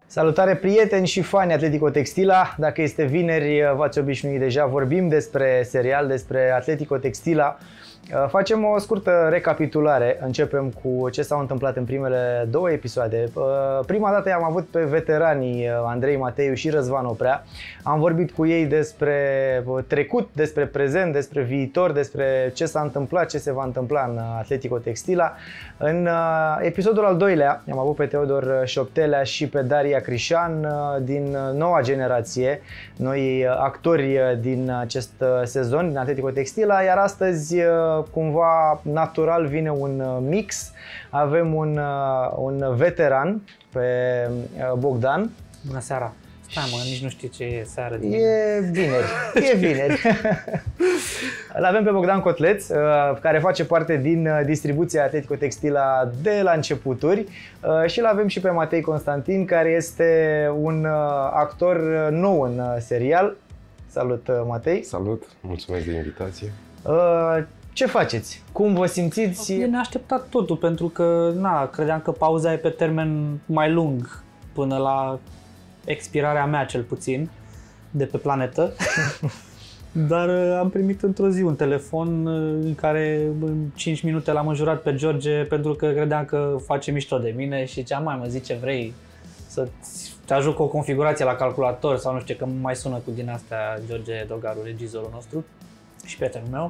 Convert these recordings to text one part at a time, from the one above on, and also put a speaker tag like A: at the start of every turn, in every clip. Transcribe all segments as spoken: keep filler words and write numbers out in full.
A: Salutare prieteni și fani Atletico Textila. Dacă este vineri, v-ați obișnuit deja, vorbim despre serial, despre Atletico Textila. Facem o scurtă recapitulare. Începem cu ce s-a întâmplat în primele două episoade. Prima dată i-am avut pe veteranii Andrei Mateiu și Răzvan Oprea. Am vorbit cu ei despre trecut, despre prezent, despre viitor, despre ce s-a întâmplat, ce se va întâmpla în Atletico Textila. În episodul al doilea am avut pe Teodor Șoptelea și pe Daria Crișan din noua generație, noi actori din acest sezon din Atletico Textila, iar astăzi cumva natural vine un mix. Avem un, un veteran pe Bogdan.
B: Bună seara! Stai mă, nici nu știu ce e seară. Din...
A: E vineri, e vineri. Îl avem pe Bogdan Cotleț, care face parte din distribuția Atletico Textila de la începuturi, și îl avem și pe Matei Constantin, care este un actor nou în serial. Salut, Matei!
C: Salut, mulțumesc de invitație.
A: Ce faceți? Cum vă simțiți?
B: E neașteptat totul, pentru că na, credeam că pauza e pe termen mai lung, până la expirarea mea cel puțin, de pe planetă. Dar am primit într-o zi un telefon în care în cinci minute l-am înjurat pe George pentru că credeam că face mișto de mine și ziceam, mai mă zice, vrei să te ajut cu o configurație la calculator sau nu știu, că mai sună cu din astea George Dogaru, regizorul nostru și prietenul meu.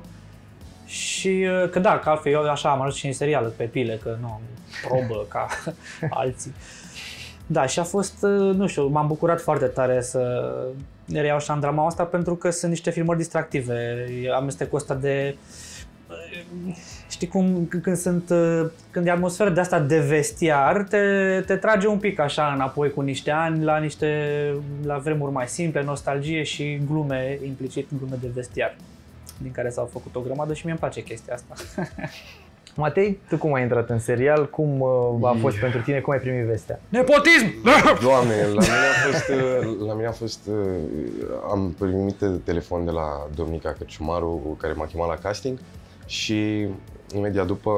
B: Și că da, că altfel eu așa am ajuns și în serial pe pile, că nu am probă ca alții. Da, și a fost, nu știu, m-am bucurat foarte tare să reiau și în drama asta pentru că sunt niște filmări distractive. Amestecul ăsta de... Știi cum, când sunt, când e atmosferă de asta de vestiar, te, te trage un pic așa înapoi cu niște ani, la niște, la vremuri mai simple, nostalgie și glume, implicit glume de vestiar, din care s-au făcut o grămadă și mie îmi place chestia asta.
A: Matei, tu cum ai intrat în serial? Cum a fost e... pentru tine? Cum ai primit vestea?
B: Nepotism!
C: Doamne, la mine a fost, la mine a fost am primit telefon de la Domnica Cărciumaru, care m-a chemat la casting și imediat după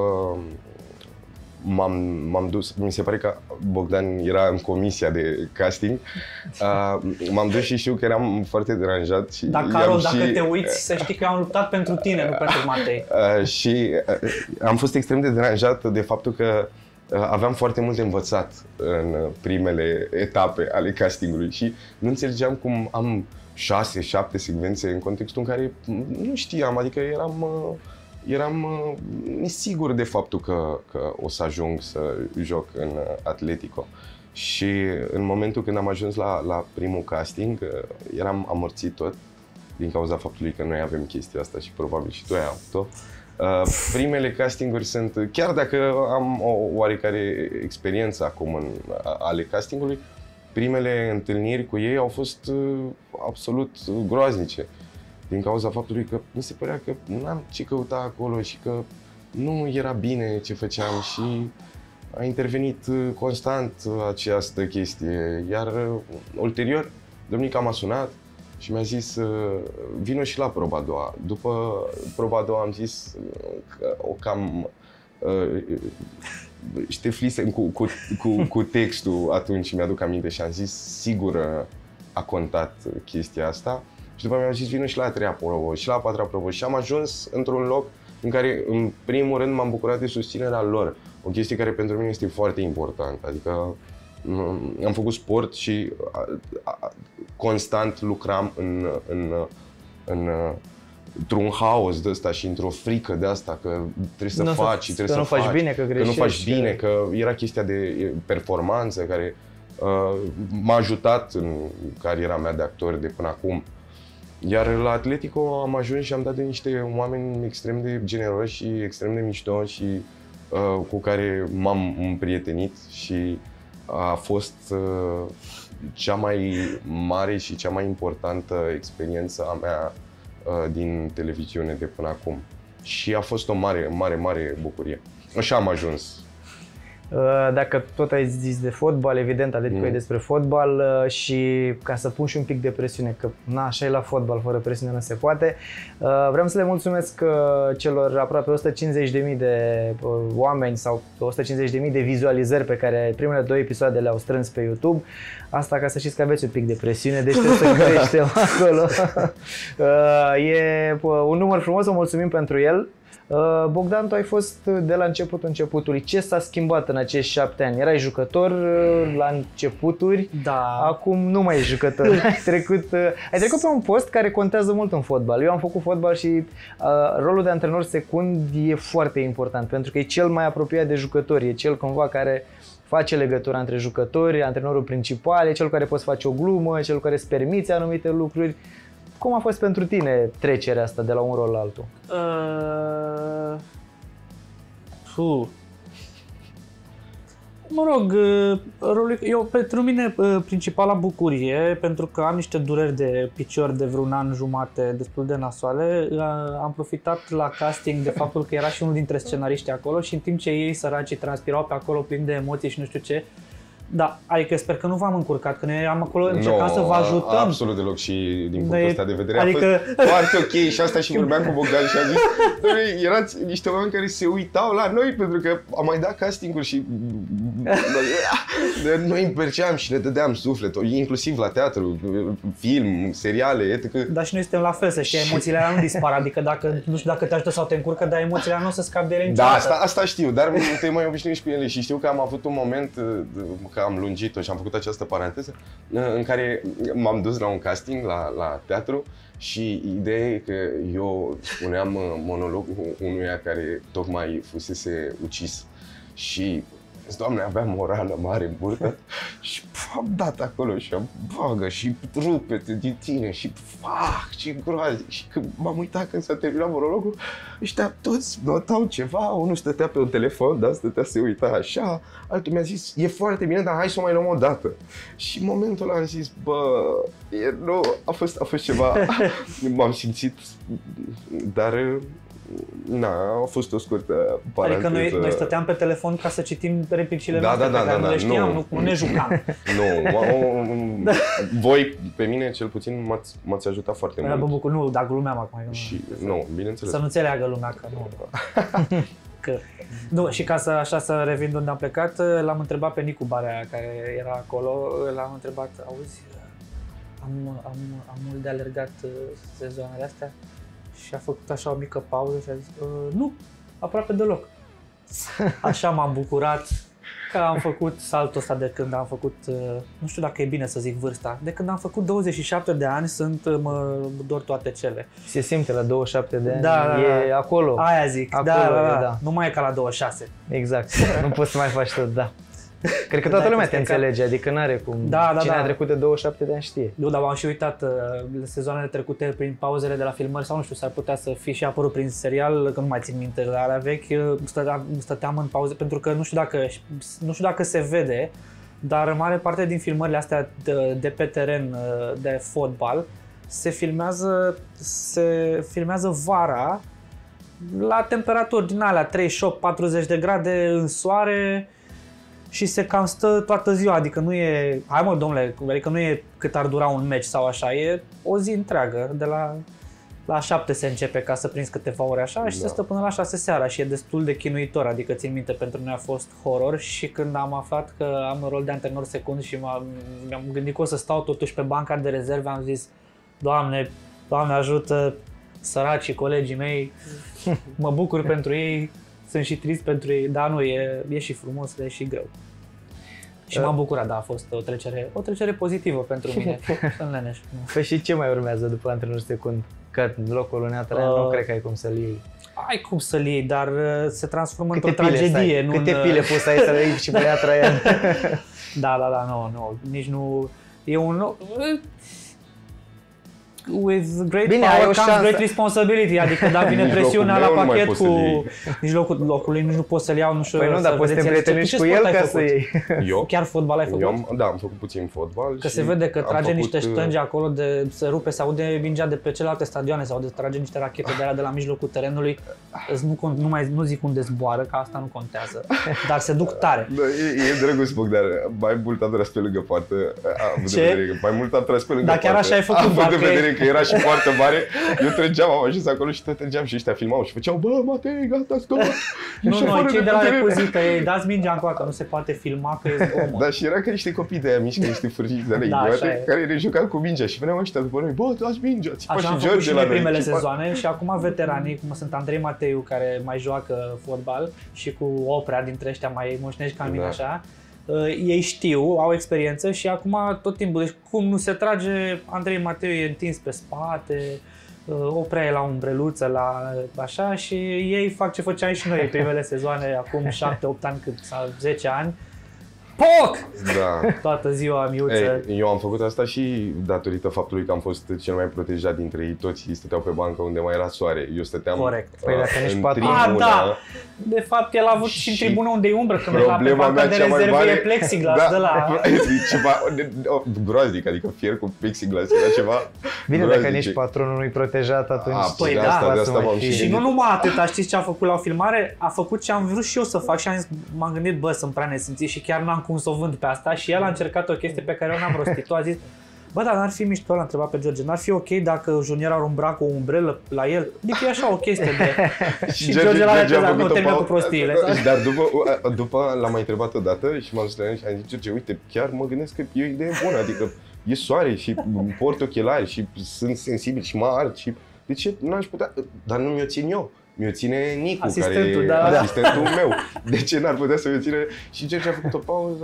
C: m-am dus, mi se pare că Bogdan era în comisia de casting, uh, m-am dus și știu că eram foarte deranjat. Și
B: Dar, Carol, dacă și... te uiți, să știi că eu am luptat pentru tine, nu pentru Matei.
C: Uh, și uh, am fost extrem de deranjat de faptul că uh, aveam foarte mult de învățat în primele etape ale castingului și nu înțelegeam cum am șase, șapte secvențe în contextul în care nu știam, adică eram... Uh, Eram uh, nesigur de faptul că, că o să ajung să joc în uh, Atletico. Și în momentul când am ajuns la, la primul casting, uh, eram amorțit tot din cauza faptului că noi avem chestia asta și probabil și tu ai avut-o. Uh, primele castinguri sunt, chiar dacă am o oarecare experiență acum în uh, ale castingului, primele întâlniri cu ei au fost uh, absolut groaznice. Din cauza faptului că mi se părea că nu am ce căuta acolo și că nu era bine ce făceam și a intervenit constant această chestie. Iar ulterior, Domnica m-a sunat și mi-a zis vino și la proba a doua. După proba a doua am zis că o cam șteflisem cu, cu, cu, cu textul atunci, mi-aduc aminte și am zis sigur a contat chestia asta. Și după mi-am zis, vină și la a treia probă, și la a patra probă. Și am ajuns într-un loc în care, în primul rând, m-am bucurat de susținerea lor. O chestie care pentru mine este foarte importantă. Adică am făcut sport și a, a, constant lucram în, în, în, într-un haos de ăsta și într-o frică de asta, că trebuie să
A: nu
C: faci și trebuie
A: că
C: să
A: nu
C: faci,
A: faci bine, că greșești.
C: Că nu faci bine, că era chestia de performanță care uh, m-a ajutat în cariera mea de actor de până acum. Iar la Atletico am ajuns și am dat de niște oameni extrem de generoși și extrem de mișto și uh, cu care m-am împrietenit și a fost uh, cea mai mare și cea mai importantă experiență a mea uh, din televiziune de până acum. Și a fost o mare, mare, mare bucurie. Așa am ajuns.
A: Dacă tot ai zis de fotbal, evident, Atletico mm. e despre fotbal și ca să pun și un pic de presiune, că na, așa e la fotbal, fără presiune nu se poate. Vreau să le mulțumesc celor aproape o sută cincizeci de mii de oameni sau o sută cincizeci de mii de vizualizări pe care primele două episoade le-au strâns pe YouTube. Asta ca să știți că aveți un pic de presiune, deci trebuie să creștem acolo. E un număr frumos, vă mulțumim pentru el. Bogdan, tu ai fost de la începutul începutului. Ce s-a schimbat în acești șapte ani? Erai jucător la începuturi,
B: da.
A: Acum nu mai ești jucător. ai, trecut, ai trecut pe un post care contează mult în fotbal. Eu am făcut fotbal și uh, rolul de antrenor secund e foarte important pentru că e cel mai apropiat de jucători, e cel cumva care face legătura între jucători, antrenorul principal, e cel care poți face o glumă, cel care îți permiți anumite lucruri. Cum a fost pentru tine trecerea asta de la un rol la altul? Uh...
B: Puh. Mă rog, rolul, eu, pentru mine principala bucurie, pentru că am niște dureri de picior de vreun an jumate destul de nasoale, am profitat la casting de faptul că era și unul dintre scenariști acolo și în timp ce ei săracii transpirau pe acolo plini de emoții și nu știu ce, da, adică sper că nu v-am încurcat, că noi am acolo încercat no, să vă ajutăm.
C: Absolut deloc și din punctul ăsta de vedere
B: adică...
C: a fost foarte ok și asta și vorbeam cu Bogdan și a zis doamne, erați niște oameni care se uitau la noi pentru că am mai dat casting-uri și noi împerceam și le dădeam suflet, inclusiv la teatru, film, seriale, et cetera.
B: Dar și noi suntem la fel, să știi, emoțiile alea nu dispar, adică dacă, nu știu dacă te ajută sau te încurcă, dar emoțiile alea nu o să scapi de ele niciodată.
C: Da, asta, asta știu, dar te mai obișnuiești cu ele și știu că am avut un moment că am lungit-o și am făcut această paranteză în care m-am dus la un casting la, la teatru și ideea e că eu spuneam monologul unuia care tocmai fusese ucis și Doamne, aveam o rană mare în burtă și am dat acolo și am bagă și rupete din tine și fac și groazic și când m-am uitat când s-a terminat monologul, ăștia toți notau ceva, unul stătea pe un telefon, da, stătea să se uita așa, altul mi-a zis, e foarte bine, dar hai să o mai luăm o dată. Și în momentul ăla am zis, bă, e, nu, a fost, a fost ceva, m-am simțit, dar na, a fost o scurtă paranteză.
B: Adică noi, noi stăteam pe telefon ca să citim replicile
C: da,
B: noastre
C: da, da,
B: pe care
C: da,
B: nu le știam,
C: nu,
B: nu, nu ne jucam.
C: Nu, voi, pe mine cel puțin, m-ați, m-ați ajutat foarte mult.
B: Mă bucur, nu, dar glumeam acum.
C: Și, nu, bineînțeles.
B: Să nu înțeleagă lumea că nu. Că, nu, și ca să, așa, să revin de unde am plecat, l-am întrebat pe Nicu Barea, care era acolo, l-am întrebat, auzi, am, am, am mult de alergat sezoanele astea? Și a făcut așa o mică pauză și a zis, nu, aproape deloc. Așa m-am bucurat că am făcut saltul ăsta de când am făcut, nu știu dacă e bine să zic vârsta, de când am făcut douăzeci și șapte de ani, sunt, mă dor toate cele.
A: Se simte la douăzeci și șapte de ani,
B: da,
A: e acolo.
B: Aia zic,
A: acolo,
B: da, da,
A: da,
B: da, nu mai e ca la douăzeci și șase.
A: Exact, nu poți să mai faci tot, da. Cred că toată lumea te înțelege, adică n-are cum,
B: da, da,
A: cine
B: da.
A: a trecut de douăzeci și șapte de ani știe.
B: Nu, dar m-am și uitat, sezoanele trecute prin pauzele de la filmări sau nu știu, s-ar putea să fi și apărut prin serial, că nu mai țin minte, la alea vechi, stăteam, stăteam în pauze, pentru că nu știu dacă, nu știu dacă se vede, dar mare parte din filmările astea de, de pe teren de fotbal se filmează, se filmează vara la temperaturi din alea treizeci și opt patruzeci de grade în soare și se cam stă toată ziua, adică nu e, hai mă domnule, adică nu e cât ar dura un meci sau așa, e o zi întreagă, de la, la șapte se începe ca să prinzi câteva ore așa și da. Se stă până la șase seara și e destul de chinuitor, adică țin minte, pentru noi a fost horror și când am aflat că am un rol de antrenor secund și mi-am gândit că o să stau totuși pe banca de rezerve, am zis, Doamne, Doamne ajută, săracii colegii mei, mă bucur pentru ei, sunt și trist pentru ei, dar nu, e, e și frumos, e și greu. Și m-am bucurat, da, a fost o trecere, o trecere pozitivă pentru mine, în Leneș.
A: Păi și ce mai urmează după antrenor secund? Că locul lui Neatra, uh, nu cred că ai cum să-l iei.
B: Ai cum să-l iei, dar se transformă într-o tragedie.
A: Nu Câte pile poți să ai să le iei și pe Neatra aia?
B: Da, da, da, nu, nu, nici nu, e un loc... with great
A: Bine, ai
B: power
A: o
B: comes
A: șansă.
B: great responsibility, adică da, vine
C: Nici
B: presiunea
C: locul
B: la
C: meu nu mai
B: pachet
C: poți
B: cu...
C: să-l iei.
B: Nici locul locului nici nu poți să-l iau, nu știu.
A: Păi nu, dar poți să te împrietenești cu el ca să iei.
C: Eu?
B: Chiar fotbal ai făcut?
C: Eu am, da, am făcut puțin fotbal.
B: Că
C: și
B: se vede că
C: am
B: trage
C: făcut,
B: niște stângi acolo, de se rupe, se aude mingea de pe celelalte stadioane, se aude, trage niște rachete de alea de la mijlocul terenului. Îți Nu, con- nu, mai, nu zic unde zboară, că asta nu contează, dar se duc tare.
C: Da, e, e drăguț Bogdan, mai mult am tras pe lângă poartă, având
B: Ce?
C: de vedere că mai mult am tras pe lângă
B: Da, chiar
C: poartă,
B: așa ai făcut,
C: având
B: doar
C: de
B: că-
C: vedere că era și foarte mare, eu trăgeam, am ajuns acolo și tot trăgeam și ăștia filmau și făceau, bă, Matei, gata, stop!
B: Nu,
C: Ești
B: noi
C: afară
B: cei de la
C: teren.
B: recuzită, ei dați mingea încoa, că nu se poate filma, că e zgomot.
C: Da, și era ca niște copii de aia mici, ca niște fârjiți de alei
B: Da, așa
C: idiote,
B: e.
C: care ne jucau cu mingea și veneau ăștia după noi, bă, dați mingea, țipa
B: Așa
C: și
B: am făcut
C: George
B: și
C: la
B: noi
C: noi.
B: primele
C: țipa.
B: sezoane și acum veteranii, cum sunt Andrei Mateiu, care mai joacă fotbal, și cu Oprea dintre ăștia mai moșnești ca mine
C: Da.
B: așa, uh, ei știu, au experiență și acum tot timpul, deci cum nu se trage, Andrei Mateiu e întins pe spate, uh, Oprea e la umbreluță, la așa, și ei fac ce făceam și noi primele sezoane, acum șapte opt ani cât, sau zece ani. Poc!
C: Da.
B: Toată ziua miuță.
C: Ei, eu am făcut asta și datorită faptului că am fost cel mai protejat dintre ei toți, ei stăteau pe bancă unde mai era soare. Eu stăteam
B: Corect.
A: Păi dacă
C: uh,
A: nici
C: în
A: patru-
B: Ah,
C: tribună.
B: da! De fapt, el a avut și,
C: Și
B: în tribună unde e umbră, când la pe
C: Problema
B: banca
C: mea
B: de
C: cea mai
B: rezervă
C: mare
B: e plexiglas
C: da,
B: de la...
C: e ceva o, groaznic, adică fier cu plexiglas, era ceva
A: Bine,
C: groaznic.
A: dacă nici patronul nu-i protejat, atunci...
C: A,
B: Păi
C: de
B: da,
C: asta, de
A: să
C: asta
A: mai
C: m-am
A: fie.
C: și
B: Și nu numai atâta, știți ce a făcut la o filmare? A făcut ce am vrut și eu să fac și am zis, m-am gândit, bă, sunt prea nesimțit și chiar n-am cum să o vând pe asta și el a încercat o chestie pe care eu n-am rostit-o, a zis, bă, dar n-ar fi mișto, l-a întrebat pe George, n-ar fi ok dacă Junior ar umbra cu o umbrelă la el? Adică e așa o chestie de... și George l-a retezat, nu termină cu prostiile.
C: Dar după, după l-am mai întrebat odată și m-am dus la el și am zis, George, uite, chiar mă gândesc că e o idee bună, adică e soare și port ochelari și sunt sensibil și mă ard și de ce n-aș putea, dar nu mi-o țin eu. Mi-o ține Nicu,
B: Asistentul,
C: care e
B: da, da.
C: asistentul meu. De ce n-ar putea să mi-o ține? Și George a făcut o pauză,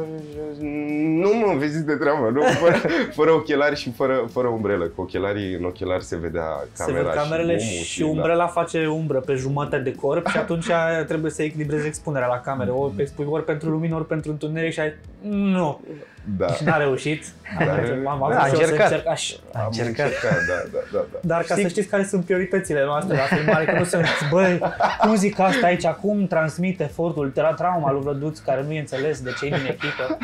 C: nu mă vezi de treabă, nu? Fără, fără ochelari și fără, fără umbrelă. Cu ochelarii, în ochelari se vedea camera.
B: Se văd camerele
C: și, omul,
B: și umbrela da. face umbră pe jumătate de corp și atunci trebuie să echilibrezi expunerea la camere. Ori expui ori pentru lumină, ori pentru întuneric și ai... Nu.
C: Da.
B: Și n-a reușit.
C: Dar-
B: Am
A: Da,
B: avut
A: a
B: și eu să
A: încercat.
B: încerc așa.
C: Am
A: încercat.
C: încercat, da, da, da, da.
B: Dar ca
A: Știi-
B: să știți care sunt prioritățile noastre la filmare, că nu sunt, băi, cum zic asta aici, cum transmit efortul, tra- trauma lui Vlăduț, care nu e înțeles de cei din echipă.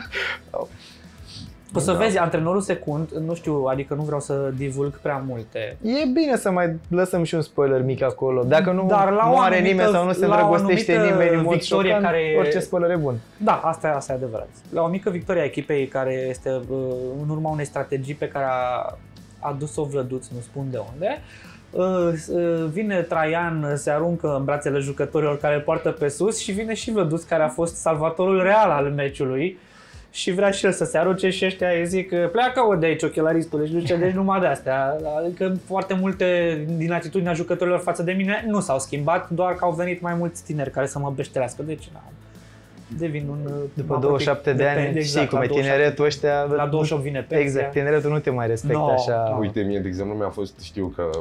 B: O să
C: Da.
B: vezi, antrenorul secund, nu știu, adică nu vreau să divulg prea multe.
A: E bine să mai lăsăm și un spoiler mic acolo. Dacă nu
B: Dar la o
A: moare
B: anumită-
A: nimeni sau nu se
B: la o
A: îndrăgostește
B: anumită
A: nimeni în mod
B: victorie
A: șocant,
B: care e-
A: orice spoiler e bun.
B: Da, asta, asta e adevărat. La o mică victorie a echipei care este uh, în urma unei strategii pe care a adus-o Vlăduț, nu spun de unde, uh, uh, vine Traian, se aruncă în brațele jucătorilor care îl poartă pe sus și vine și Vlăduț, care a fost salvatorul real al meciului și vrea și el să se arunce și ăștia îi zic pleacă-o de aici, ochelaristule, și zice, deci numai de astea. Adică foarte multe din atitudinea jucătorilor față de mine nu s-au schimbat, doar că au venit mai mulți tineri care să mă beșterească. Deci, na, devin un...
A: După douăzeci și șapte de ani,
B: exact,
A: știi cum
B: la
A: e
B: douăzeci și șapte
A: tineretul ăștia...
B: La douăzeci și opt vine pensia.
A: Exact, tineretul nu te mai respectă
B: No,
A: așa.
B: no.
C: Uite, mie, de exemplu, mi-a fost, știu că,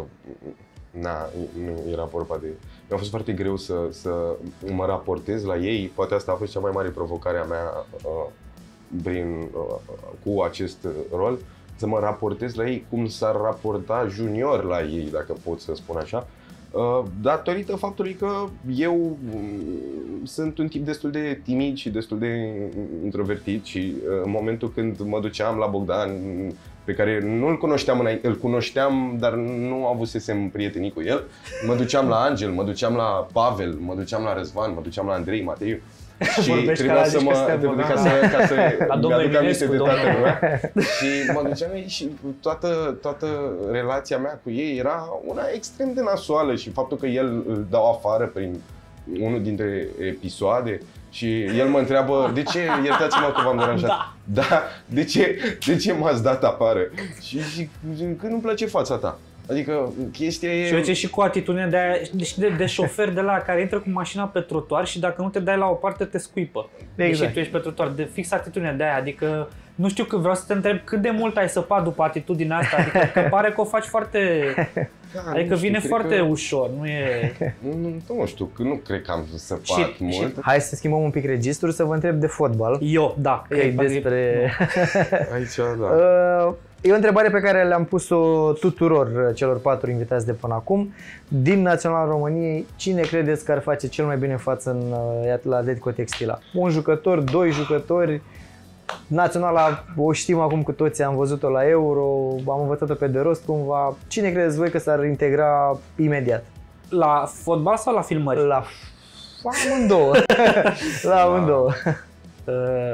C: na, nu era vorba de... Mi-a fost foarte greu să, să mă raportez la ei, poate asta a fost cea mai mare provocare a mea uh, prin, uh, cu acest rol, să mă raportez la ei cum s-ar raporta junior la ei, dacă pot să spun așa, uh, datorită faptului că eu mm, sunt un tip destul de timid și destul de introvertit și uh, în momentul când mă duceam la Bogdan, pe care nu-l cunoșteam înainte, îl cunoșteam, dar nu avusesem prietenii cu el, mă duceam la Angel, mă duceam la Pavel, mă duceam la Răzvan, mă duceam la Andrei, Mateiu. Și
B: Vorbești
C: trebuia
B: ca
C: să
B: la
C: mă,
B: Zică
C: trebuie ca
B: Steanu,
C: să, ca să
B: La domnul
C: mi-aduc aminte
B: Eminescu,
C: de
B: domnul.
C: tatăl meu. Și mă duceam aici și toată, toată relația mea cu ei era una extrem de nasoală și faptul că el îl dau afară prin unul dintre episoade și el mă întreabă, de ce, iertați-mă că v-am deranjat,
B: Da.
C: da, de ce, de ce m-ați dat afară? Și zic, că nu-mi place fața ta. Adică chestia e...
B: Și uite și cu atitudinea de, aia, deci de, de șofer de la care intră cu mașina pe trotuar și dacă nu te dai la o parte te scuipă.
A: Exact.
B: Deși tu ești pe trotuar, de fix atitudinea de aia, adică nu știu, că vreau să te întreb cât de mult ai săpat după atitudinea asta, adică că pare că o faci foarte...
C: Da,
B: Adică
C: nu știu,
B: vine
C: cred
B: foarte
C: că-
B: ușor, nu e...
C: Nu, nu, nu știu, că nu cred că am săpat
B: Și-
C: mult.
B: și-
A: Hai să schimbăm un pic registrul, să vă întreb de fotbal.
B: Eu, da.
A: Că e despre...
C: Aici, da.
A: Uh, E o întrebare pe care le-am pus-o tuturor celor patru invitați de până acum. Din Național României, cine credeți că ar face cel mai bine față în, la Atletico Textila? Un jucător, doi jucători? Naționala o știm acum cu toții, am văzut-o la Euro, am învățat-o pe de rost cumva. Cine credeți voi că s-ar integra imediat?
B: La fotbal sau la filmări?
A: La amândouă. La amândouă.
B: Uh,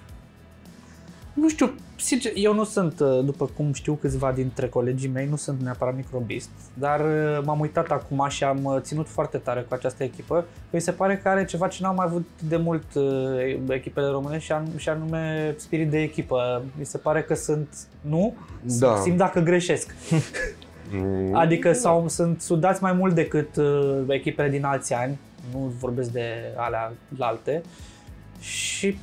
B: nu știu, sincer, eu nu sunt, după cum știu câțiva dintre colegii mei, nu sunt neapărat microbist, dar m-am uitat acum și am ținut foarte tare cu această echipă. Mi se pare că are ceva ce n-au mai avut de mult echipele române și anume spirit de echipă. Mi se pare că sunt, nu?
C: Da.
B: Simt dacă greșesc. Adică sau sunt sudați mai mult decât echipele din alți ani, nu vorbesc de alea alte. Și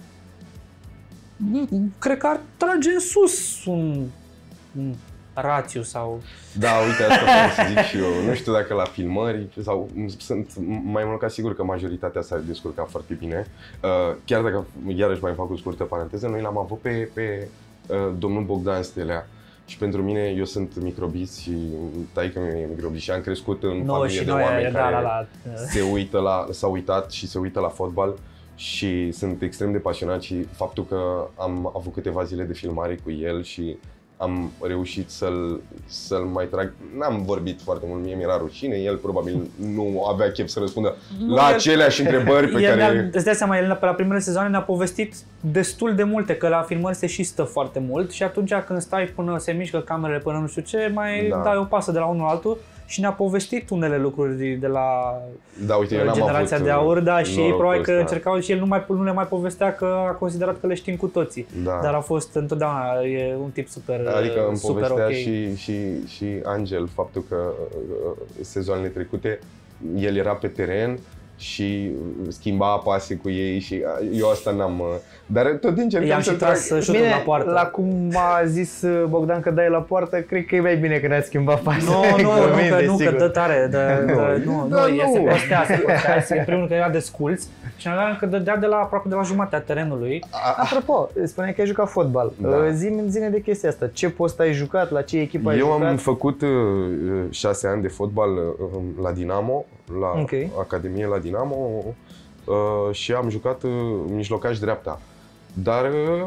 B: cred că ar trage în sus un, un rațiu sau...
C: Da, uite, asta vreau să zic și eu. Nu știu dacă la filmări sau sunt mai mult ca sigur că majoritatea s-ar descurca foarte bine. Chiar dacă, iarăși mai fac o scurtă paranteză, noi l-am avut pe, pe domnul Bogdan Stelea. Și pentru mine, eu sunt microbist și taică mi e microbist și am crescut în
B: no,
C: familie de
B: noi,
C: oameni
B: da,
C: care
B: la, la,
C: se uită la, s-au uitat și se uită la fotbal. Și sunt extrem de pasionat și faptul că am avut câteva zile de filmare cu el și am reușit să-l, să-l mai trag. N-am vorbit foarte mult, mie mi-era rușine, el probabil nu avea chef să răspundă nu, la el, aceleași întrebări pe
B: el
C: care...
B: Îți dai seama, el pe la primele sezoane ne-a povestit destul de multe, că la filmări se și stă foarte mult și atunci când stai până se mișcă camerele, până nu știu ce, mai da. dai o pasă de la unul la altul. Și ne-a povestit unele lucruri de la
C: da, uite, eu
B: generația
C: avut
B: de aur, da, și probabil că
C: ăsta.
B: încercau și el nu, mai, nu le mai povestea că a considerat că le știm cu toții.
C: Da.
B: Dar a fost întotdeauna, e un tip super
C: Adică îmi
B: super
C: povestea
B: okay.
C: și, și, și Angel faptul că sezoanele trecute el era pe teren și schimba pase cu ei și eu asta n-am... Dar tot încercam să-l trag.
A: Bine,
B: la poartă.
A: La cum a zis Bogdan că dai la poartă, cred că e mai bine că ne-ați schimbat pase.
B: Nu, nu, nu, că, nu, că dă tare. Dă, nu, dă, nu, nu, nu, se prostea, se prostea. În primul rând că era de sculți și în al doilea că dădea de la aproape de la jumatea terenului.
A: Apropo, spuneai că ai jucat fotbal. Da. Zi-mi, zi-ne de chestia asta. Ce post ai jucat? La ce echipă ai
C: eu
A: jucat?
C: Eu am făcut uh, șase ani de fotbal uh, la Dinamo, la
A: okay.
C: Academie la Dinamo uh, și am jucat uh, mijlocaș dreapta. Dar uh,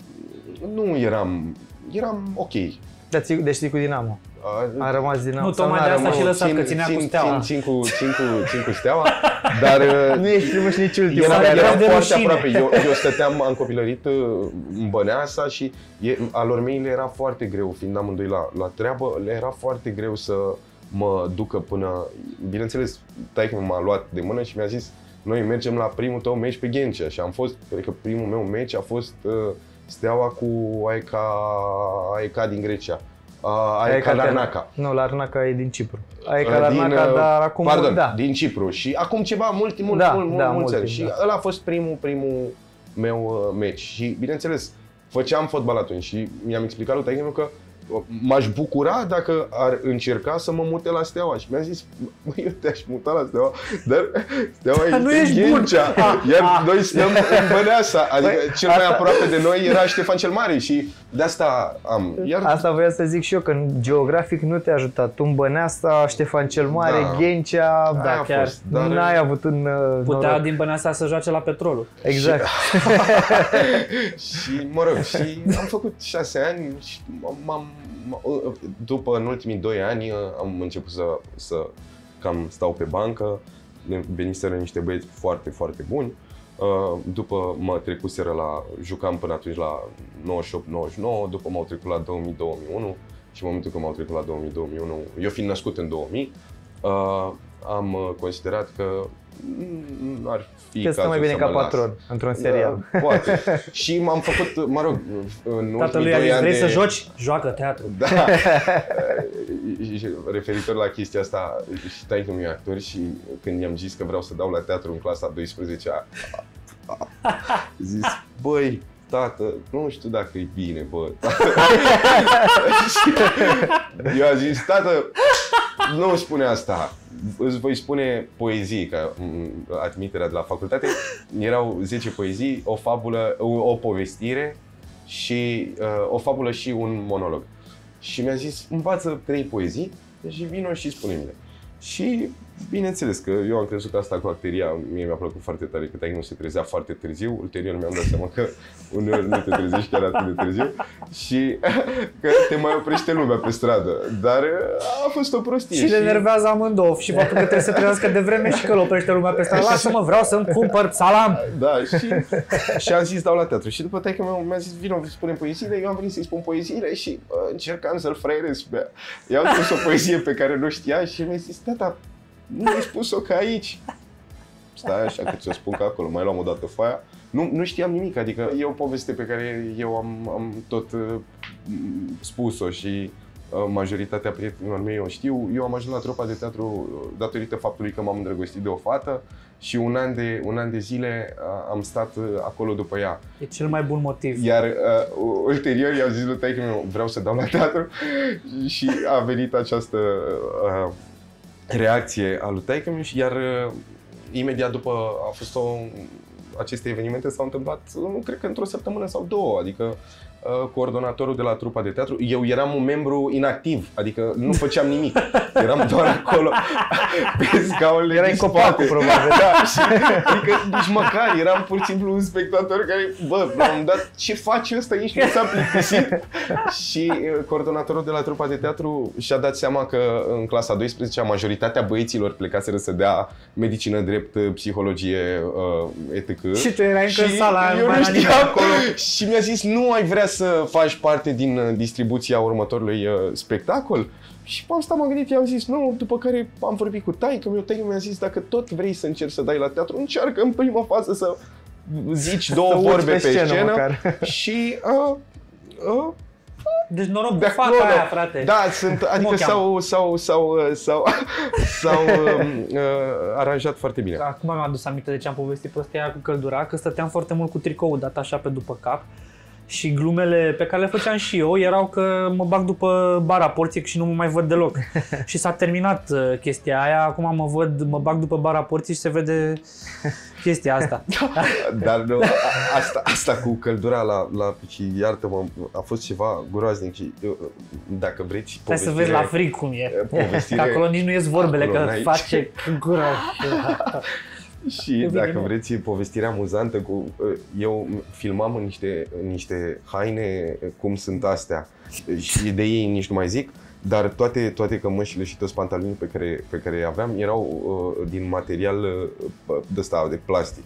C: nu eram, eram ok.
A: Deci știi cu Dinamo? A rămas Dinamo.
B: Nu, tocmai de asta și lăsat, că ținea cu Steaua.
C: Țin cu, țin cu, țin cu Steaua, dar
A: nu ești primul și nici ultimul.
C: Era, era foarte aproape. Eu, eu stăteam, am copilărit în Băneasa și e, a lor mei le era foarte greu, fiind amândoi la, la treabă, le era foarte greu să mă ducă până... Bineînțeles, taică m-a luat de mână și mi-a zis noi mergem la primul tău meci pe Ghencea și am fost, cred că primul meu meci a fost uh, Steaua cu A E K, A E K din Grecia. A E K Larnaca.
A: Nu, Larnaca e din Cipru. A E K Larnaca, dar acum...
C: Pardon,
A: da.
C: din Cipru. Și acum ceva, mult, mult,
A: da,
C: mult,
A: da,
C: mulți
A: mult,
C: ani. Și
A: da.
C: ăla a fost primul, primul meu uh, meci. Și, bineînțeles, făceam fotbal atunci și mi-am explicat lui taică-miu că m-aș bucura dacă ar încerca să mă mute la Steaua și mi-a zis, măi, eu te-aș muta la Steaua, dar Steaua
B: nu
C: e
B: ești
C: Ghencea, iar ah, noi stăm în Băneasa, adică băi, cel mai asta... aproape de noi era Ștefan cel Mare și de asta am. Iar...
A: Asta voiam să zic și eu, că geografic nu te-a ajutat. Tu în Băneasa, Ștefan cel Mare, da. Ghencea,
B: da, da chiar
C: fost, dar...
A: n-ai avut un
B: putea
A: noroc.
B: Din Băneasa să joace la Petrolul.
A: Exact.
C: Și, și mă rog, și am făcut șase ani și m-am după în ultimii doi ani am început să, să cam stau pe bancă, veniseră niște băieți foarte, foarte buni. După mă trecuseră la, jucam până atunci la nouăzeci și opt nouăzeci și nouă, după m-au trecut la două mii două mii unu și în momentul când m-au trecut la două mii două mii unu, eu fiind născut în două mii, am considerat că ar fi
A: că stă mai bine ca patron într-un serial.
C: Da, poate. Și m-am făcut, mă rog, în
B: tatălui a zis, vrei de... să joci? Joacă teatru.
C: Da. Referitor la chestia asta, și taică-miu e actor și când i-am zis că vreau să dau la teatru în clasa a douăsprezecea, a zis, băi, tată, nu știu dacă e bine, bă. Eu am zis, tată, nu îmi spune asta, îți voi spune poezii, că admiterea de la facultate erau zece poezii, o fabulă, o, o povestire și uh, o fabulă și un monolog. Și mi-a zis, învață trei poezii și vino și spune-mi-le. Și bineînțeles că eu am crezut că asta cu acteria mie mi-a plăcut foarte tare, că taică-miu se trezea foarte târziu, ulterior mi-am dat seama că uneori nu te trezești chiar atât de târziu și că te mai oprește lumea pe stradă, dar a fost o prostie.
B: Și le enervează amândouă și faptul că trebuie să trezească de vreme și că îl oprește lumea pe stradă. Lasă-mă, vreau să-mi cumpăr salam!
C: Da, și, și am zis dau la teatru și după taică-miu mi-a zis vino, spune poeziile, eu am venit să-i spun poeziile și uh, încercam să-l fraieresc. I-am spus o poezie pe care nu știa și mi-a zis, tata, nu ai spus-o că aici. Stai așa că ți-o spun că acolo, mai luam o dată foaia. Nu, nu știam nimic, adică e o poveste pe care eu am, am tot uh, spus-o și uh, majoritatea prietenilor mei o știu. Eu am ajuns la trupa de teatru datorită faptului că m-am îndrăgostit de o fată și un an de, un an de zile uh, am stat uh, acolo după ea.
B: E cel mai bun motiv.
C: Iar uh, ulterior i-am zis lui taică-miu, vreau să dau la teatru și a venit această uh, reacție a lui taică-miu și iar uh, imediat după a fost o, aceste evenimente s-au întâmplat, nu cred că într-o săptămână sau două, adică uh, coordonatorul de la trupa de teatru, eu eram un membru inactiv, adică nu făceam nimic, eram doar acolo pe scaunele
A: Erai
C: din
A: în copacul,
C: spate.
A: probabil.
C: Da, și, adică nici măcar, eram pur și simplu un spectator care, bă, la un moment dat, ce face ăsta, nici nu s-a plictisit. Și uh, coordonatorul de la trupa de teatru și-a dat seama că în clasa a douăsprezecea majoritatea băieților plecaseră să dea medicină, drept, psihologie, uh, et cetera.
B: Și tu erai încă în sala aia,
C: eu
B: mai
C: nu
B: la
C: știam
B: acolo.
C: Și mi-a zis, nu ai vrea să faci parte din uh, distribuția următorului uh, spectacol? Și am stat, m-am gândit, i-am zis nu, după care am vorbit cu taică-miu, taică-miu mi-a zis, dacă tot vrei să încerci să dai la teatru, încearcă în prima fază să zici două
A: să
C: vorbe pe
A: scenă,
C: scenă
A: măcar.
C: și uh, uh,
B: Deci noroc cu
C: de
B: fata
C: acolo,
B: aia, frate.
C: da, sunt, adică s-au, s-au, s-au, s-au, s-au uh, uh, aranjat foarte bine.
B: Acum mi-am adus aminte de ce am povestit prostia aia cu căldura, că stăteam foarte mult cu tricoul dat așa pe după cap și glumele pe care le făceam și eu erau că mă bag după bara porții și nu mă mai văd deloc. Și s-a terminat uh, chestia aia, acum mă văd, mă bag după bara porții și se vede chestia asta.
C: Dar nu, a, asta, asta cu căldura la, la și iartă-mă, a fost ceva groaznic și dacă vreți
B: Hai să vezi la frig cum e,
C: povestire,
B: că acolo nici nu ies vorbele, că
C: aici.
B: face gura.
C: Și dacă vreți povestirea amuzantă cu... Eu filmam în niște, în niște haine cum sunt astea și de ei nici nu mai zic, dar toate, toate cămășile și toți pantalonii pe care, pe care aveam erau uh, din material uh, de ăsta, de plastic.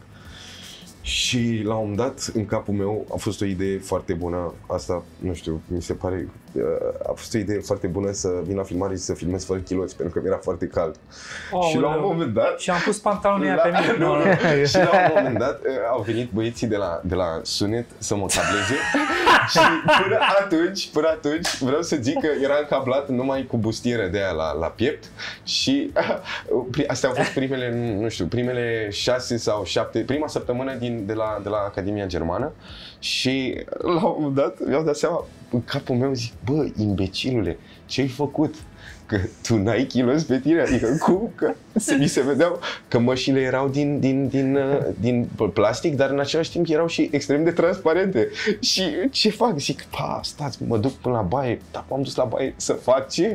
C: Și la un moment dat, în capul meu, a fost o idee foarte bună, asta, nu știu, mi se pare, a fost o idee foarte bună să vin la filmare și să filmez fără chiloți, pentru că mi era foarte cald.
B: Oh,
C: și la un moment dat...
B: Și am pus pantalonii aia pe mine.
C: Nu, nu. Și la un moment dat au venit băieții de la, de la sunet să mă cableze și până atunci, până atunci, vreau să zic că era încablat numai cu bustieră de aia la, la piept și astea au fost primele, nu știu, primele șase sau șapte, prima săptămână din de la, de la Academia Germană și la un moment dat mi-au dat seama, în capul meu zic, bă, imbecilule, ce-ai făcut? Că tu n-ai chiloți pe tine, adică cum? Că se, mi se vedeau că mășile erau din, din, din, din plastic, dar în același timp erau și extrem de transparente. Și ce fac? Zic, pa, stați, mă duc până la baie, dar m-am dus la baie să fac ce?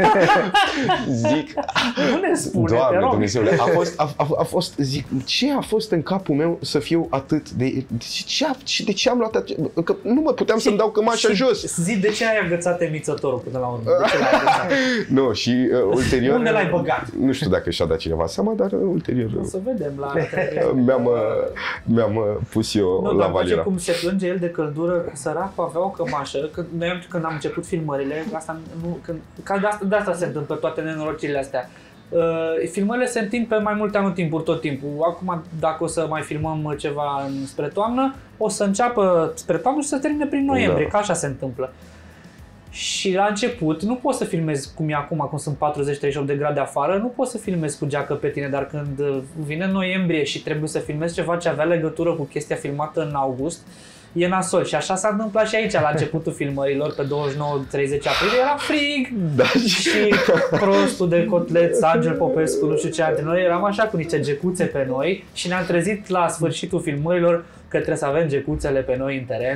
C: Zic,
B: nu ne spune,
C: Doamne Dumnezeule, a fost, a, a, a fost, zic, ce a fost în capul meu să fiu atât de, de ce, și de ce am luat atât, că nu mă puteam să-mi dau cămașa jos.
B: Zi, de ce ai agățat emițătorul până la urmă? De ce l-ai agățat?
C: Nu, și uh, ulterior...
B: Unde l-ai băgat?
C: Nu știu dacă și-a dat cineva seama, dar uh, ulterior...
B: O să vedem la...
C: uh, mi-am, uh, mi-am uh, pus eu
B: nu,
C: la
B: dar
C: valiera.
B: cum se plânge el de căldură, săracul avea o cămașă, când, noi, când am început filmările, asta, nu, când, ca de, asta, de asta se întâmplă toate nenorocirile astea. Uh, filmările se întind pe mai multe anotimpuri tot timpul. Acum, dacă o să mai filmăm ceva în, spre toamnă, o să înceapă spre toamnă și să termine prin noiembrie, da. Că așa se întâmplă. Și la început nu poți să filmezi cum e acum, cum sunt patruzeci treizeci și opt de grade afară, nu poți să filmezi cu geacă pe tine, dar când vine noiembrie și trebuie să filmezi ceva ce avea legătură cu chestia filmată în august, e nasol. Și așa s-a întâmplat și aici, la începutul filmărilor, pe douăzeci și nouă treizeci aprilie, era frig.
C: Da.
B: Și prostul de cotleț, Angel Popescu, nu știu ce dintre noi, eram așa cu niște gecuțe pe noi și ne-am trezit la sfârșitul filmărilor că trebuie să avem gecuțele pe noi în teren.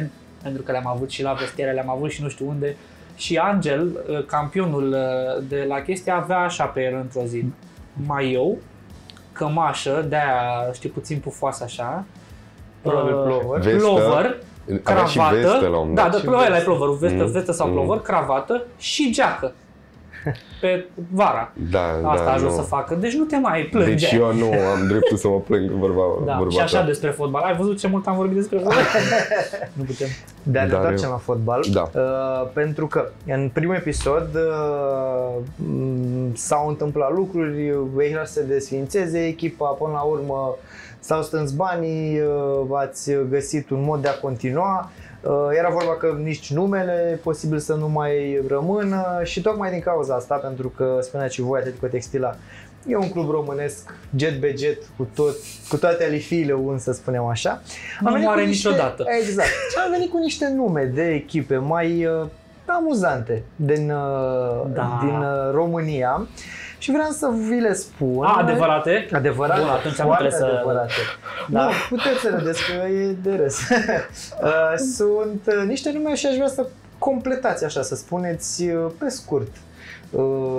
B: pentru că le-am avut și la vestiere, le-am avut și nu știu unde. Și Angel, campionul de la chestie, avea așa pe el într-o zi. Maiou, cămașă, de-aia, știi, puțin pufoasă așa.
A: Probabil plover.
B: Plover, cravată.
C: Și vestă la un
B: da,
C: dat.
B: da, plover, ăla e ploverul, vestă,
C: Mm.
B: vestă sau plover, cravată și geacă. Pe vara.
C: Da,
B: Asta
C: da,
B: a ajuns
C: nu.
B: să facă. Deci nu te mai plânge.
C: Deci eu nu am dreptul să mă plâng vorba,
B: Da,
C: vorba
B: și așa
C: ta.
B: despre fotbal. Ai văzut ce mult am vorbit despre fotbal? Nu putem.
A: Dar ne
C: Dar
A: întoarcem
C: eu-
A: la fotbal,
C: Da.
A: uh, pentru că în primul episod uh, m, s-au întâmplat lucruri, Vehila să se desfințeze, echipa până la urmă s-au strâns banii, uh, ați găsit un mod de a continua. Uh, Era vorba că nici numele posibil să nu mai rămână și tocmai din cauza asta, pentru că spuneați și voi, Atletico Textila e un club românesc, jet be jet, cu, tot, cu toate alifiile, un să spunem așa.
B: Nu
A: Am venit
B: moare
A: cu niște-
B: niciodată.
A: Exact. Și am venit cu niște nume de echipe mai uh, amuzante din, uh,
B: Da.
A: din uh, România și vreau să vi le spun.
B: A, adevărate?
A: Adevărate,
B: Bun, atunci nu
A: foarte
B: trebuie să-
A: adevărate.
B: Da.
A: Nu, puteți să râdeți că e de râs. Uh, Sunt uh, niște nume și aș vrea să completați așa, să spuneți uh, pe scurt uh,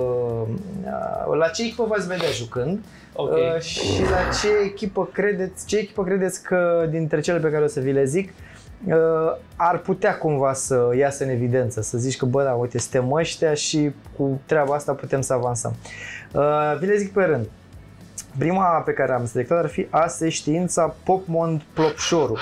A: uh, la ce echipă v-ați vedea jucând.
B: Ok.
A: Uh, și la ce echipă credeți, ce echipă credeți că dintre cele pe care o să vi le zic uh, ar putea cumva să iasă în evidență, să zici că bă, da, uite, suntem ăștia și cu treaba asta putem să avansăm. Uh, vi le zic pe rând. Prima pe care am selectat ar fi A S E Știința Popmond Plopșoru.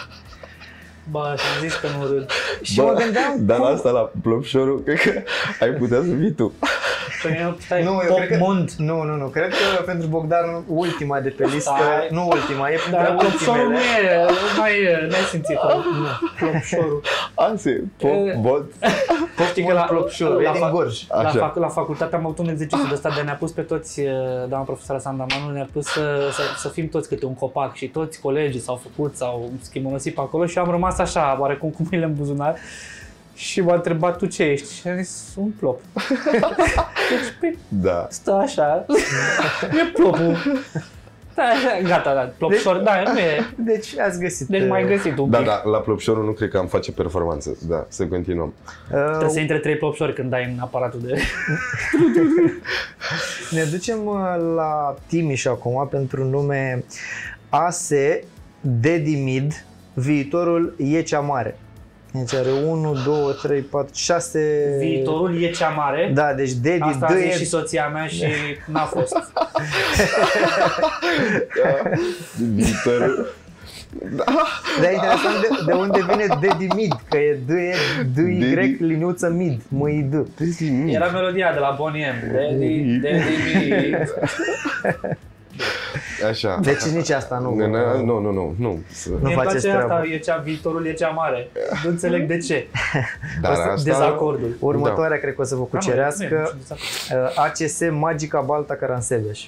B: Ba, și zici că nu râd.
A: Și mă gândeam
C: dar
A: cum...
C: la asta, la plopșorul, cred că ai putea să fii tu.
B: Păi, stai,
A: Nu, eu
B: Pop
A: cred că,
B: Mond.
A: nu, nu, nu, cred că pentru Bogdan ultima de pe listă,
B: Stai.
A: nu ultima, e
B: Dar
A: printre
B: Plopșorul nu
A: ultimele.
B: e, mai n-ai simțit-o. Nu, Plopșorul.
C: Ase, pop,
B: E-
C: bot.
B: Știi că la,
A: Plopșor, e
B: la,
A: din
B: fac-
A: Gorj.
B: la,
C: Așa.
B: fac, la facultate am avut un exercițiu de ăsta de ne-a pus pe toți, eh, doamna profesoară Sanda Manu, ne-a pus să, să, să fim toți câte un copac și toți colegii s-au făcut, s-au schimonosit pe acolo și am rămas așa, oarecum cu mâinile în buzunar și m-a întrebat tu ce ești și am zis un plop. Deci, pe,
C: Da.
B: stă așa, e plopul. Da, așa, gata, da, plopșor, da, nu e.
A: Deci ați găsit.
B: Deci mai găsit un
C: Da,
B: pic.
C: da, la plopșorul nu cred că am face performanță. Da, să continuăm.
B: Trebuie
A: Uh,
B: să intre trei plopșori când dai în aparatul de...
A: ne ducem uh, la Timiș acum pentru nume A S E Dedi Mid, viitorul e cea mare. Deci are unu, doi, trei, patru, șase...
B: Viitorul e cea mare.
A: Da, deci Dedi
B: Asta a
A: D
B: zis
A: e...
B: și soția mea și n-a fost.
C: Viitorul.
A: Dar e interesant de, de unde vine Dedi Mid, că e D E D Y
C: Dedi.
A: liniuță Mid, M I D.
B: Era melodia de la Bonnie M. Daddy, daddy, me.
C: Așa.
A: Deci nici asta nu.
C: Nu, nu, nu, nu, nu. nu. Să-
A: Nu
B: Mie îmi
A: faceți
B: place
A: treaba.
B: asta, e cea, viitorul e cea mare. Nu înțeleg de ce.
C: Dar
A: Asta-
C: asta...
B: Dezacordul.
A: Următoarea cred că o să vă
B: Da, mă, nu e
A: cucerească.
B: niciun dezacord.
A: uh, A C S Magica Balta Caransebeș.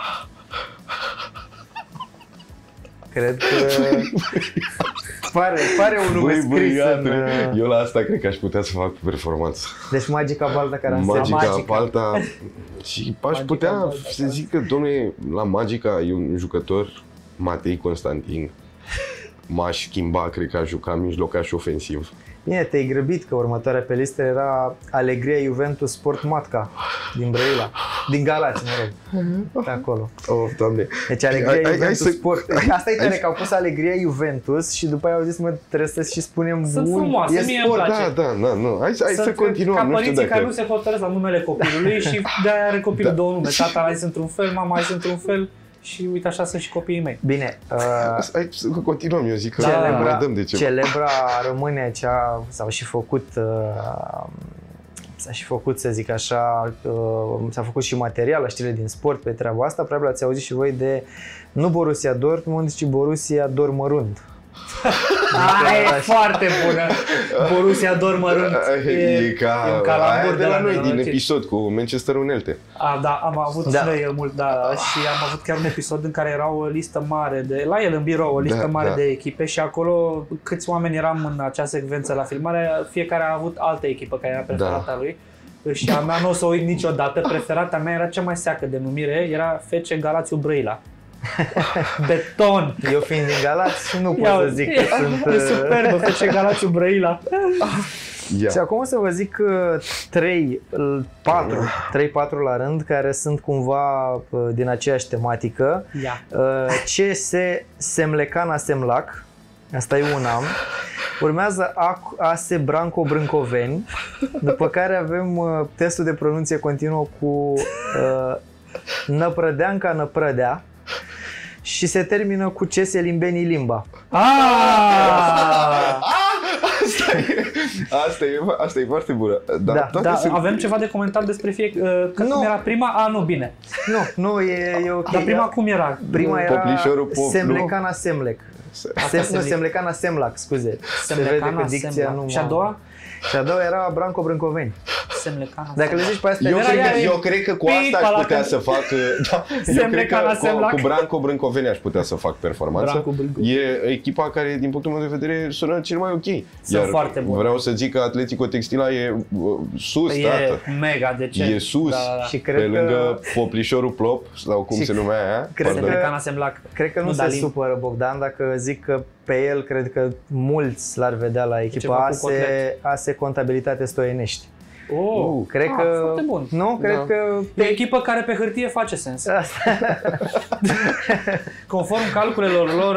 A: Cred că pare, pare un nume
C: Băi,
A: scris în...
C: băiatule,
A: uh,
C: eu la asta cred că aș putea să fac performanță.
A: Deci Magica Balta Caransebeș.
C: Magica,
B: Magica.
C: Palta. Și aș
B: Magica,
C: putea
B: Balta,
C: să zic că, domnule, la Magica e un jucător, Matei Constantin. M-aș schimba, cred că aș juca mijlocaș ofensiv.
A: Bine, te-ai grăbit că următoarea pe listă era Alegria Juventus Sport Matca din Brăila. Din Galați, mă rog. Pe acolo.
C: Oh, Doamne.
A: Deci Alegria
C: Hai- hai-
A: Juventus
C: hai să-
A: Sport. Asta e tare că au pus Alegria Juventus și după aia au zis, mă, trebuie să și spunem
B: Sunt
A: bun.
B: frumoase,
A: e
B: mie îmi
A: sport.
B: place.
C: Da, da, da, nu. Hai, să- hai să
B: Sunt
C: continuăm,
B: ca
C: nu știu
B: părinții care
C: dacă...
B: nu se hotărăsc la numele copilului și de-aia are copilul
C: Da.
B: două nume. Tata a zis într-un fel, mama a zis într-un fel și uite așa sunt și copiii mei.
A: Bine, uh,
C: Hai să continuăm, eu zic că
A: celebra,
C: mai dăm de ceva.
A: celebra rămâne cea, s-au și făcut, uh, s-a și făcut, să zic așa, uh, s-a făcut și material la știrile din sport pe treaba asta, probabil ați auzit și voi de nu Borussia Dortmund, ci Borussia Dortmund.
B: Aia e foarte bună! Borussia Dortmund
C: E, e ca
B: e un calambur
C: aia de la noi din
B: nenorocit.
C: episod cu Manchester Unelte.
B: A, da, am avut
A: Da.
B: și noi mult, da, și am avut chiar un episod în care era o listă mare de, la el în birou, o listă
C: Da,
B: mare
C: da.
B: de echipe și acolo câți oameni eram în acea secvență la filmare, fiecare a avut altă echipă care era preferata
C: Da.
B: lui. Și a mea nu o să o uit niciodată, preferata mea era cea mai seacă denumire, era F C Galațiu Brăila. Beton!
A: Eu fiind din Galați, nu pot
B: Ia,
A: să zic că
B: e,
A: sunt...
B: E superbă, face Galațiu Brăila.
C: Ia.
A: Și acum o să vă zic trei patru la rând care sunt cumva din aceeași tematică.
B: Ia.
A: C S Semlecana Semlac, asta e una. Urmează A S Branco Brâncoveni, după care avem testul de pronunție continuă cu Năprădeanca Năprădea și se termină cu C S Limbenii Limba.
B: Ah!
C: Asta e, asta, e, asta e foarte bună. Da,
A: Da,
B: Da,
C: sunt...
B: avem ceva de comentat despre fie că
A: Nu.
B: cum era prima? A, nu, bine.
A: Nu, nu, e, e ok.
B: Dar prima cum era?
A: Prima era
C: Poplișorul Pop,
A: Semlecana Semlec. Sem, nu, Semlecana Semlac, scuze. Se vede
B: Semlecana
A: că dicția
B: Semlac.
A: nu
B: Și a doua?
A: Și a doua era Branco Brâncoveni.
B: Semlecana
A: Dacă le
B: Semlac.
A: zici pe astea,
C: Eu,
B: Era
C: cred
B: ea
C: că,
B: e
C: eu cred că cu asta
B: pipa
C: aș
B: la
C: putea
B: când-
C: să fac... Da, eu cred
B: Semlecana
C: că cu,
B: Semlac.
C: cu Branco Brâncoveni aș putea să fac performanță.
B: Branco Brâncoveni.
C: E echipa care, din punctul meu de vedere, sună cel mai ok.
B: Sunt foarte buni.
C: vreau să zic că Atletico Textila e uh, sus,
B: E
C: tată.
B: mega decent.
C: E sus,
B: Da, da, da.
A: Și
C: pe
A: cred că-
C: lângă Poplișorul Plop, sau cum
A: Și
C: se numea aia.
A: cred
C: pardon.
A: că-
B: Semlecana Semlac.
A: cred că nu,
B: Nu,
A: se
B: Dalin.
A: supără Bogdan dacă zic că pe el cred că mulți l-ar vedea la
B: Ceva
A: echipa
B: cu
A: A S,
B: Cotlet.
A: A S Contabilitate Stoienești.
B: Oh,
A: Cred
B: ah,
A: că...
B: foarte bun.
A: Nu? Cred
C: Da.
A: că...
B: E o echipă care pe hârtie face sens.
A: Asta.
B: Conform calculelor lor,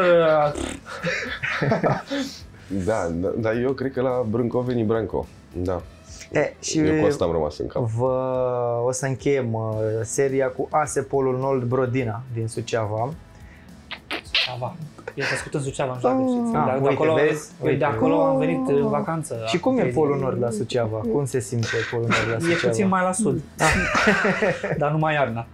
C: Da, da, dar eu cred că la Brâncoveni Branco. Da.
A: E, și
C: Eu cu asta am rămas în cap.
A: vă, o să încheiem uh, seria cu A S Polul Nord Brodina din Suceava.
B: Suceava. Eu te ascult în Suceava, în Jabir, știți?
A: Ah,
B: de, de
A: uite,
B: acolo,
A: vezi?
B: eu de
A: Uite.
B: acolo am venit în vacanță.
A: Și
B: acum
A: cum e
B: trei zile.
A: Polul Nord la Suceava? Cum se simte Polul Nord la
B: E
A: Suceava?
B: puțin mai la sud. Dar numai iarna.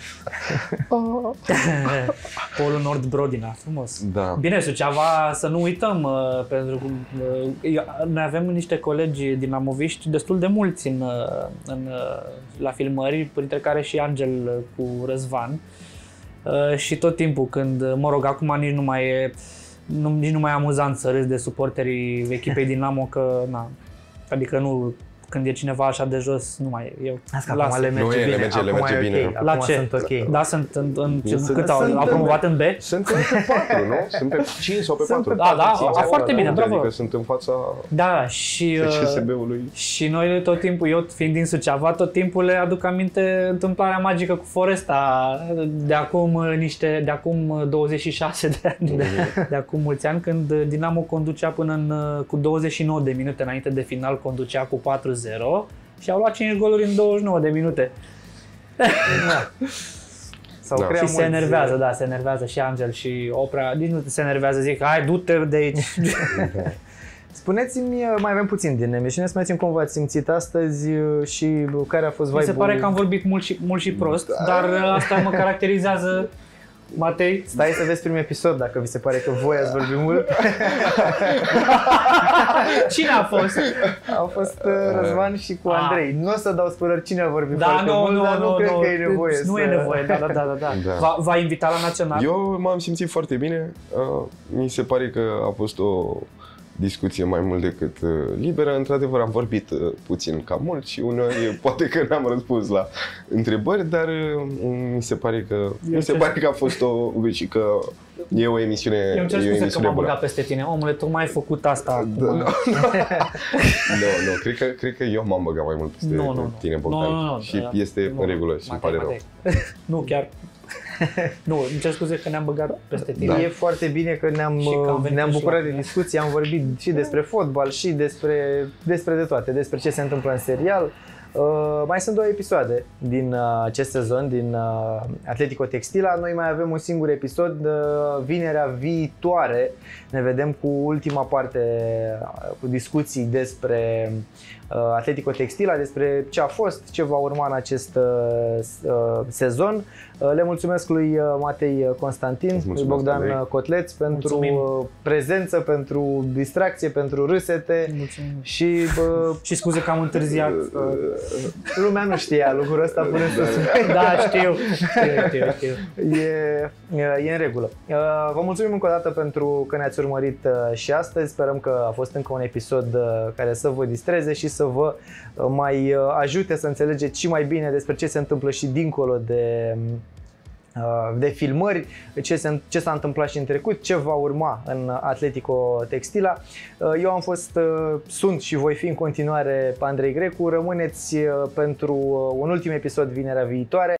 B: Polul Nord Brodina, frumos.
C: Da.
B: Bine, Suceava, să nu uităm, uh, pentru că uh, eu- noi avem niște colegi dinamoviști destul de mulți în, uh, în, uh, la filmări, printre care și Angel uh, cu Răzvan. Uh, și tot timpul când, uh, mă rog, acum nici nu mai e, nu, nici nu mai e amuzant să râzi de suporterii echipei Dinamo, că, na, adică nu, când e cineva așa de jos, nu mai e. Eu
A: Asta
B: lasă.
A: acum le merge
C: Nu e, le
A: bine.
C: merge- le
A: acum
C: merge
A: e
C: bine.
A: ok.
B: La
A: Acum
B: ce?
A: sunt ok.
B: Da, sunt în, în, în
C: Sunt-
B: cât au,
A: sunt
B: au
A: în-
B: promovat în B?
C: Sunt pe patru, nu? Sunt pe cinci sau pe
A: Sunt
C: patru.
A: pe
B: Da, da,
A: patru,
B: a,
A: cinci,
B: foarte
A: da,
B: bine,
A: da.
B: bravo.
C: Adică sunt în fața
B: Da, și,
C: C
B: uh,
C: S B-ului.
B: și noi tot timpul, eu fiind din Suceava, tot timpul le aduc aminte întâmplarea magică cu Foresta de acum uh, niște, de acum uh, douăzeci și șase de ani, de, de acum mulți ani, când uh, Dinamo conducea până în, uh, cu douăzeci și nouă de minute înainte de final, conducea cu patru zero și au luat cinci goluri în douăzeci și nouă de minute.
A: S-au
C: Da.
A: creat
B: Și se
A: mulți-
B: enervează, da, se enervează și Angel și Oprea, nici nu se enervează, zic, hai, du-te de aici.
A: Spuneți-mi, mai avem puțin din emisiune, spuneți-mi cum v-ați simțit astăzi și care a fost
B: Mi
A: vibe-ul.
B: se pare că am vorbit mult și, mult și prost, dar uh, asta mă caracterizează. Matei?
A: Stai să vezi primul episod, dacă vi se pare că voi ați vorbit mult.
B: Cine a fost?
A: Au fost uh, Răzvan și cu
B: Ah.
A: Andrei. Nu o să dau spoiler cine a vorbit
B: Da,
A: foarte
B: nu,
A: mult,
B: nu,
A: dar nu,
B: nu,
A: cred
B: nu,
A: că e nevoie
B: nu
A: să...
B: e nevoie, da, da, da, da. da.
C: Da.
B: Va, va invita la Național?
C: Eu m-am simțit foarte bine. Uh, Mi se pare că a fost o discuție mai mult decât uh, liberă. Într-adevăr, am vorbit uh, puțin cam mult și uneori poate că n-am răspuns la întrebări, dar uh, mi se pare că mi se
B: ce-
C: pare că a fost o și că e o emisiune,
B: Eu îmi cer
C: e o
B: scuze că
C: emisiune
B: m-am
C: bună.
B: băgat peste tine. Omule, tocmai ai făcut asta.
C: Da,
B: acum.
C: nu, nu, nu, cred că, cred că eu m-am băgat mai mult peste
B: Nu, nu, nu.
C: tine, Bogdan,
B: Nu, nu, nu,
C: și
B: da,
C: este
B: nu,
C: în regulă și îmi
B: Matei,
C: pare rău.
B: Matei. Nu, chiar. Nu, îmi cer scuze că ne-am băgat peste tine.
A: Da. E foarte bine că ne-am,
B: Și că am venit
A: ne-am
B: și
A: bucurat
B: la
A: de
B: tine.
A: discuții, am vorbit și despre fotbal și despre, despre de toate, despre ce se întâmplă în serial. Uh, mai sunt două episoade din uh, acest sezon, din uh, Atletico Textila. Noi mai avem un singur episod, uh, vinerea viitoare. Ne vedem cu ultima parte, uh, cu discuții despre uh, Atletico Textila, despre ce a fost, ce va urma în acest uh, uh, sezon. Uh, le mulțumesc lui uh, Matei Constantin, lui
C: mulțumesc,
A: Bogdan
C: Andrei.
A: Cotleț pentru
B: Mulțumim.
A: uh, prezență, pentru distracție, pentru râsete.
B: Mulțumim.
A: Și bă,
B: Și scuze că am întârziat.
A: lumea nu știa lucrul ăsta până să spune.
B: Da, știu. Știu, știu, știu.
A: E, e în regulă. Vă mulțumim încă o dată pentru că ne-ați urmărit și astăzi. Sperăm că a fost încă un episod care să vă distreze și să vă mai ajute să înțelegeți și mai bine despre ce se întâmplă și dincolo de de filmări, ce, se, ce s-a întâmplat și în trecut, ce va urma în Atletico Textila. Eu am fost, sunt și voi fi în continuare Andrei Grecu. Rămâneți pentru un ultim episod vinerea viitoare.